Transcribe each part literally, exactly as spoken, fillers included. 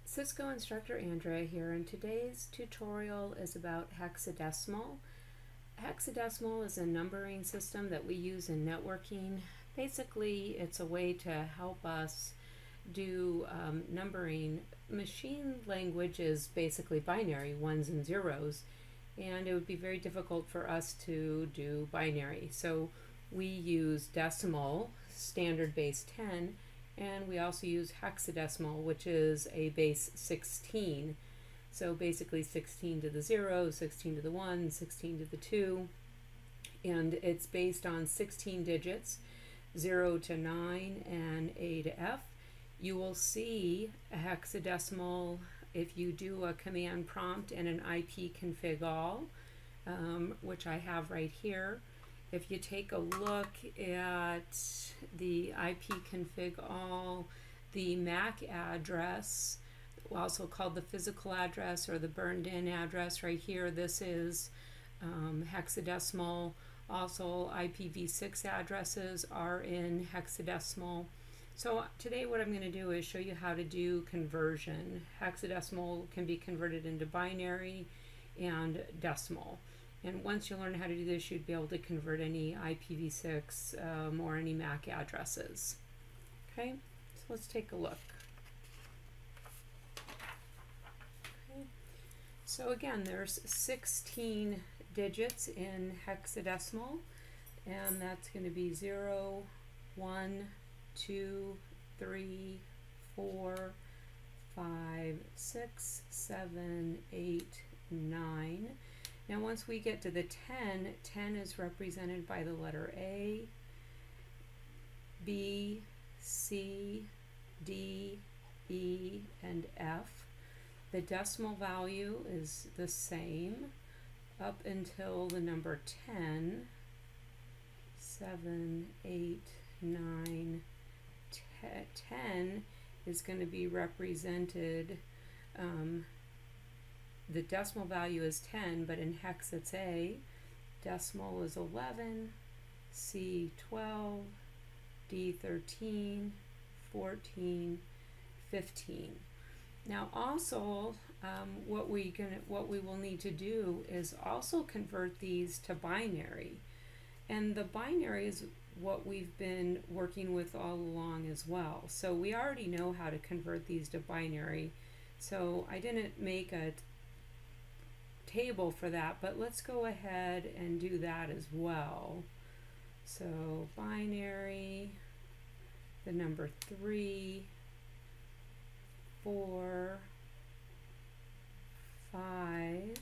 Cisco instructor Andrea here, and today's tutorial is about hexadecimal. Hexadecimal is a numbering system that we use in networking. Basically, it's a way to help us do um, numbering. Machine language is basically binary, ones and zeros, and it would be very difficult for us to do binary. So we use decimal, standard base ten, and we also use hexadecimal, which is a base sixteen. So basically sixteen to the zero, sixteen to the one, sixteen to the two, and it's based on sixteen digits, zero to nine and A to F. You will see a hexadecimal if you do a command prompt and an I P config all, um, which I have right here. If you take a look at the I P config all, the M A C address, also called the physical address or the burned in address right here, this is um, hexadecimal. Also I P v six addresses are in hexadecimal. So today what I'm going to do is show you how to do conversion. Hexadecimal can be converted into binary and decimal. And once you learn how to do this, you'd be able to convert any I P v six um, or any M A C addresses. Okay, so let's take a look. Okay. So again, there's sixteen digits in hexadecimal, and that's going to be zero, one, two, three, four, five, six, seven, eight, nine. Now once we get to the ten, ten is represented by the letter A, B, C, D, E, and F. The decimal value is the same up until the number ten, seven, eight, nine, ten is going to be represented, um, the decimal value is ten, but in hex it's A. Decimal is eleven, C twelve, D thirteen, fourteen, fifteen. Now also um, what we gonna what we will need to do is also convert these to binary, and the binary is what we've been working with all along as well. So we already know how to convert these to binary, so I didn't make a table for that, but let's go ahead and do that as well. So binary, the number three, four, five,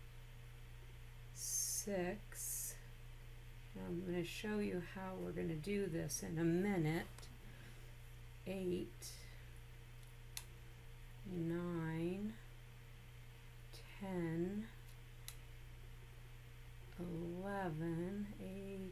six. I'm going to show you how we're going to do this in a minute. Eight, nine, ten, eleven, eight,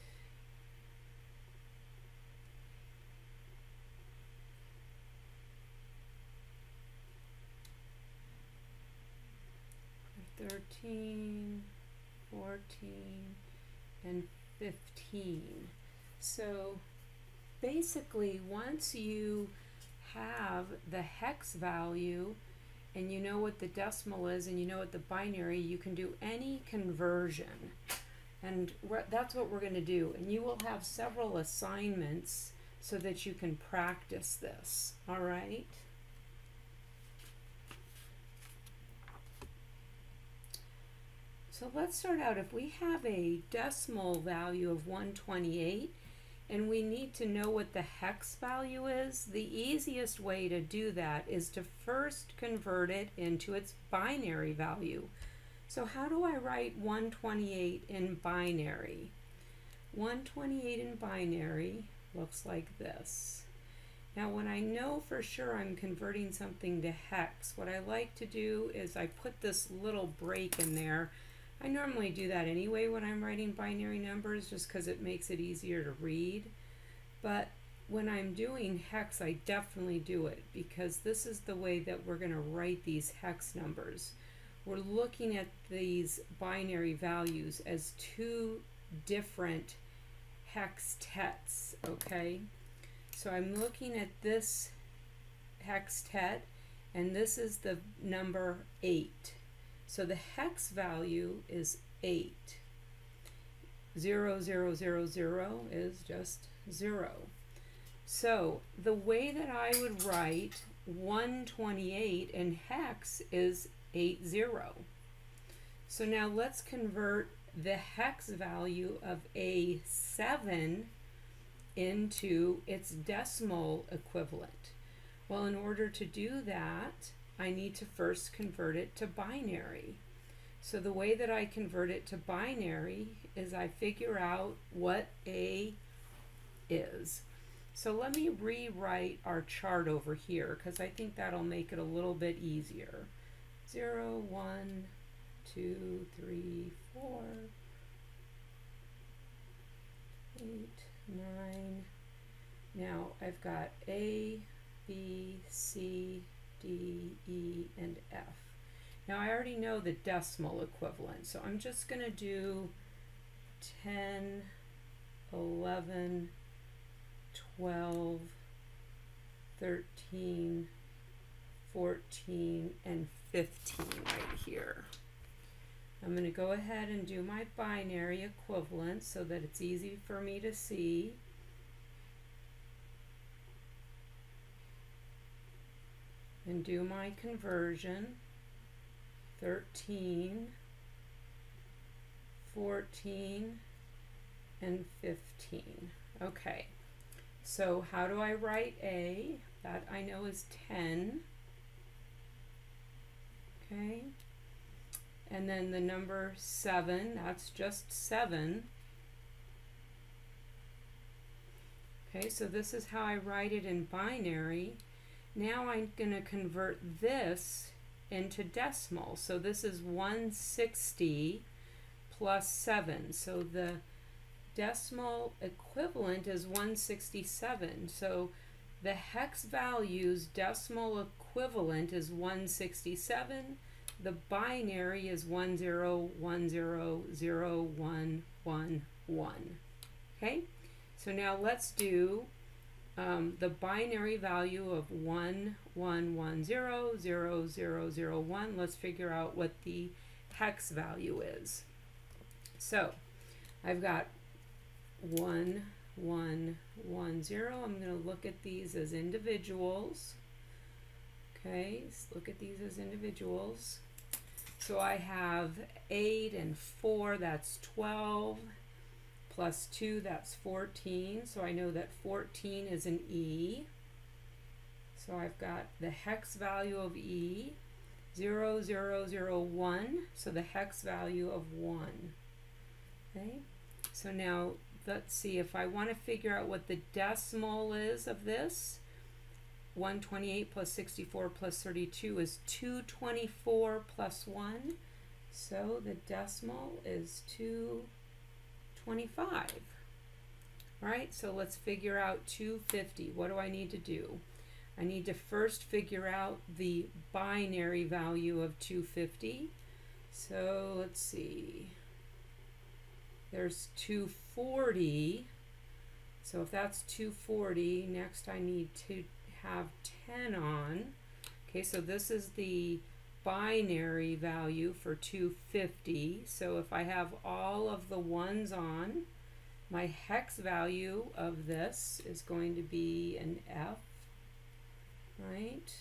thirteen, fourteen, and fifteen. So basically once you have the hex value and you know what the decimal is and you know what the binary, you can do any conversion, and that's what we're going to do. And you will have several assignments so that you can practice this. All right, so let's start out. If we have a decimal value of one twenty-eight and we need to know what the hex value is, the easiest way to do that is to first convert it into its binary value. So how do I write one twenty-eight in binary? one twenty-eight in binary looks like this. Now when I know for sure I'm converting something to hex, what I like to do is I put this little break in there. I normally do that anyway when I'm writing binary numbers, just because it makes it easier to read. But when I'm doing hex, I definitely do it, because this is the way that we're going to write these hex numbers. We're looking at these binary values as two different hextets, okay? So I'm looking at this hextet and this is the number eight. So the hex value is eight. Zero, zero, zero, zero is just zero. So the way that I would write one twenty-eight in hex is eight zero. So now let's convert the hex value of A seven into its decimal equivalent. Well, in order to do that, I need to first convert it to binary. So the way that I convert it to binary is I figure out what A is. So let me rewrite our chart over here because I think that'll make it a little bit easier. zero, one, two, three, four, eight, nine. Now I've got A, B, C, D, E, and F. Now I already know the decimal equivalent, so I'm just going to do ten, eleven, twelve, thirteen, fourteen, and fifteen right here. I'm going to go ahead and do my binary equivalent so that it's easy for me to see. And do my conversion. thirteen, fourteen, and fifteen. Okay, so how do I write A? That I know is ten. Okay, and then the number seven, that's just seven. Okay, so this is how I write it in binary. Now I'm going to convert this into decimal. So this is one hundred sixty plus seven. So the decimal equivalent is one hundred sixty-seven. So the hex value's decimal equivalent is one hundred sixty-seven. The binary is one zero one zero zero one one one. Okay, so now let's do um, the binary value of one one one zero zero zero zero one. Let's figure out what the hex value is. So I've got one one one zero. I'm going to look at these as individuals. Okay, let's look at these as individuals. So I have eight and four, that's twelve, plus two, that's fourteen. So I know that fourteen is an E. So I've got the hex value of E, zero zero zero one, so the hex value of one. Okay, so now let's see if I want to figure out what the decimal is of this. one hundred twenty-eight plus sixty-four plus thirty-two is two hundred twenty-four plus one. So the decimal is two hundred twenty-five. All right, so let's figure out two hundred fifty. What do I need to do? I need to first figure out the binary value of two hundred fifty. So let's see. There's two hundred forty. So if that's two hundred forty, next I need to have ten on. Okay, so this is the binary value for two hundred fifty. So if I have all of the ones on, my hex value of this is going to be an F, right?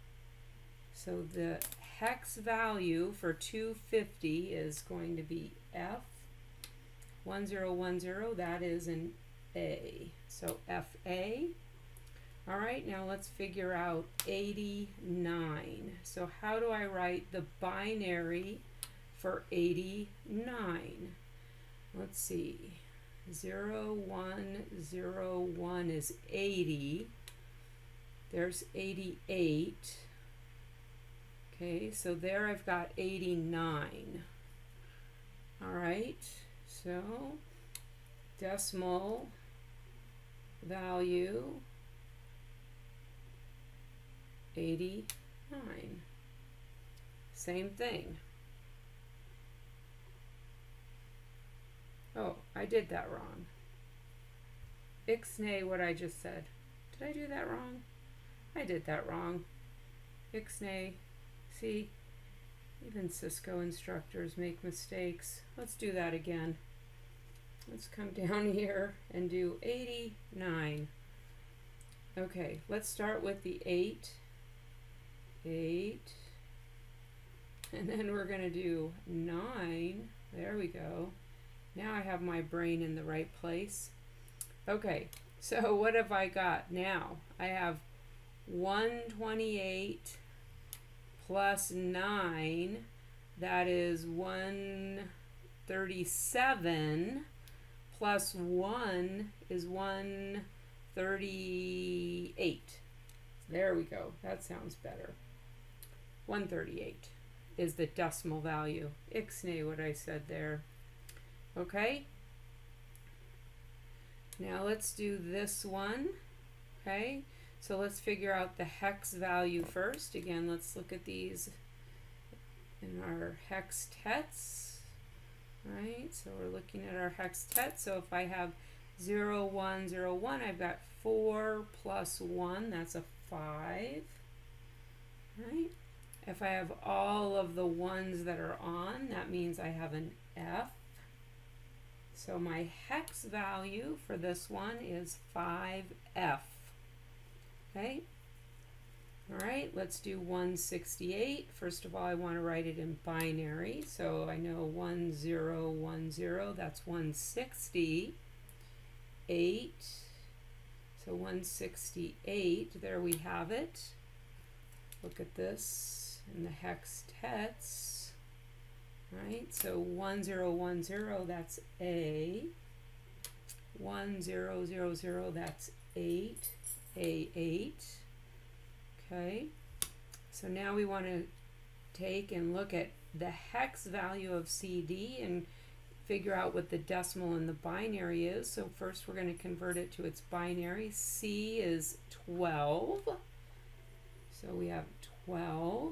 So the hex value for two hundred fifty is going to be F one zero one zero. That is an A. So F A. All right, now let's figure out eighty-nine. So how do I write the binary for eighty-nine? Let's see. zero one zero one is eighty. There's eighty-eight. Okay, so there I've got eighty-nine. All right, so decimal value eighty-nine. Same thing. Oh, I did that wrong. Ixnay what I just said. Did I do that wrong? I did that wrong. Ixnay. See, even Cisco instructors make mistakes. Let's do that again. Let's come down here and do eighty-nine. Okay, let's start with the eight. eight. And then we're going to do nine. There we go. Now I have my brain in the right place. Okay, so what have I got now? I have one hundred twenty-eight plus nine. That is one hundred thirty-seven. Plus one is one hundred thirty-eight. There we go. That sounds better. one hundred thirty-eight is the decimal value. Ixnay what I said there. Okay. Now let's do this one. Okay. So let's figure out the hex value first. Again, let's look at these in our hextets. Right. So we're looking at our hextet. So if I have zero, one, zero, one, I've got four plus one. That's a five. Right. If I have all of the ones that are on, that means I have an F. So my hex value for this one is five F. Okay. All right, let's do one hundred sixty-eight. First of all, I want to write it in binary. So I know one zero one zero, that's one hundred sixty-eight. So one hundred sixty-eight, there we have it. Look at this in the hextets, right? So one zero one zero, that's A. one zero zero zero, that's eight, A eight. Okay, so now we want to take and look at the hex value of C D and figure out what the decimal and the binary is. So first we're going to convert it to its binary. C is twelve. So we have twelve.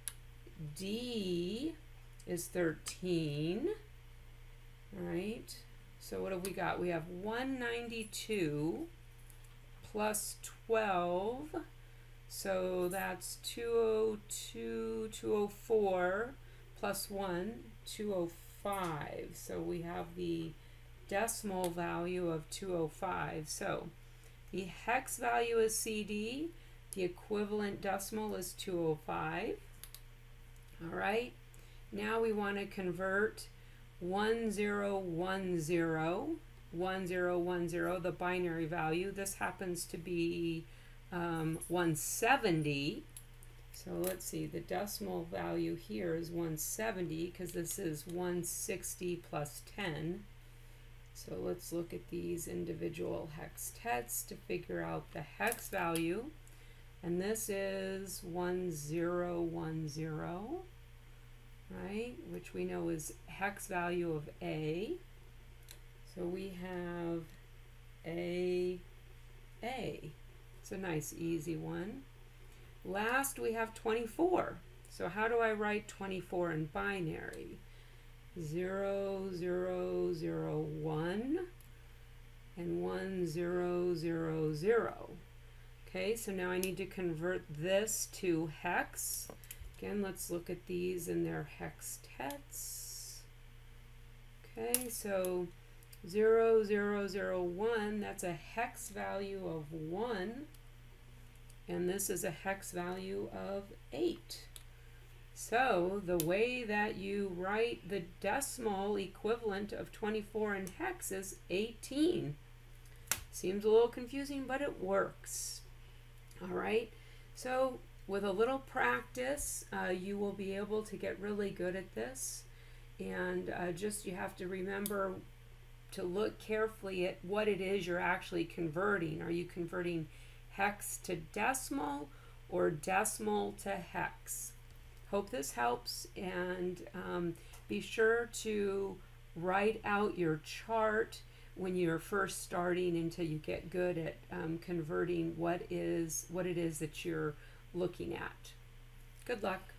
D is thirteen. Right? So what have we got? We have one hundred ninety-two plus twelve. So that's two hundred two, two hundred four plus one, two hundred five. So we have the decimal value of two hundred five. So the hex value is C D. The equivalent decimal is two hundred five. All right. Now we want to convert one zero one zero, one zero one zero, the binary value. This happens to be um, one hundred seventy. So let's see, the decimal value here is one hundred seventy because this is one hundred sixty plus ten. So let's look at these individual hextets to figure out the hex value. And this is one zero one zero, right, which we know is hex value of A. So we have A, A. It's a nice, easy one. Last, we have twenty-four. So how do I write twenty-four in binary? zero, zero, zero, one, and one, zero, zero, zero. Okay, so now I need to convert this to hex. Again, let's look at these in their hextets. Okay, so zero, zero, zero, one, that's a hex value of one. And this is a hex value of eight. So the way that you write the decimal equivalent of twenty-four in hex is eighteen. Seems a little confusing, but it works. All right, so with a little practice, uh, you will be able to get really good at this. And uh, just you have to remember to look carefully at what it is you're actually converting. Are you converting hex to decimal or decimal to hex? Hope this helps, and um, be sure to write out your chart when you're first starting until you get good at um, converting what is what it is that you're looking at. Good luck.